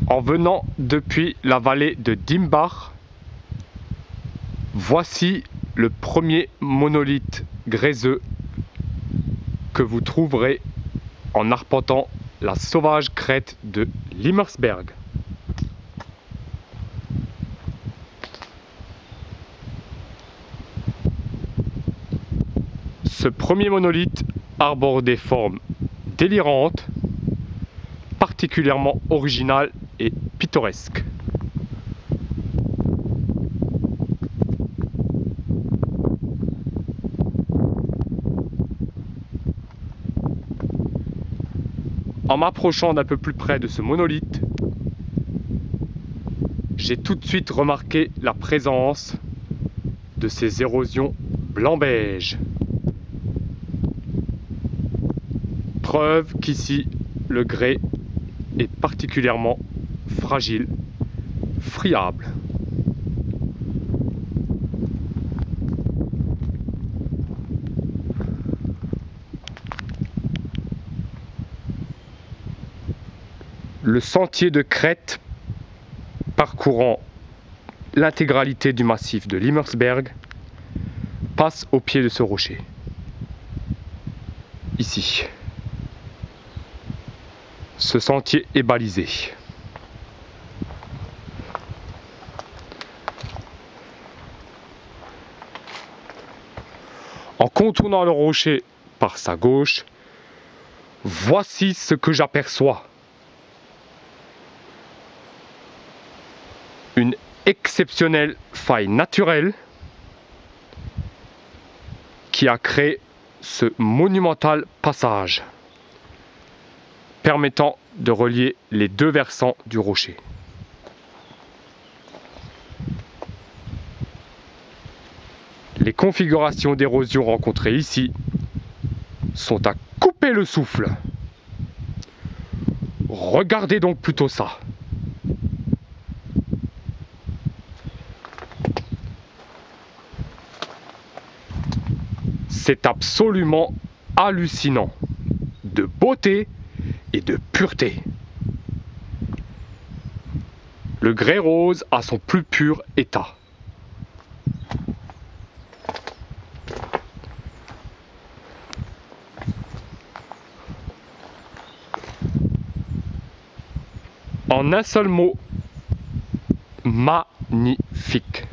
En venant depuis la vallée de Dimbach, voici le premier monolithe gréseux que vous trouverez en arpentant la sauvage crête de Limmersberg. Ce premier monolithe arbore des formes délirantes, particulièrement originales et pittoresques. En m'approchant d'un peu plus près de ce monolithe, j'ai tout de suite remarqué la présence de ces érosions blanc-beige. Preuve qu'ici, le grès est particulièrement fragile, friable. Le sentier de crête parcourant l'intégralité du massif de Limmersberg passe au pied de ce rocher. Ici. Ce sentier est balisé. En contournant le rocher par sa gauche, voici ce que j'aperçois. Une exceptionnelle faille naturelle qui a créé ce monumental passage permettant de relier les deux versants du rocher. Les configurations d'érosion rencontrées ici sont à couper le souffle. Regardez donc plutôt ça. C'est absolument hallucinant de beauté et de pureté. Le grès rose à son plus pur état. En un seul mot, magnifique.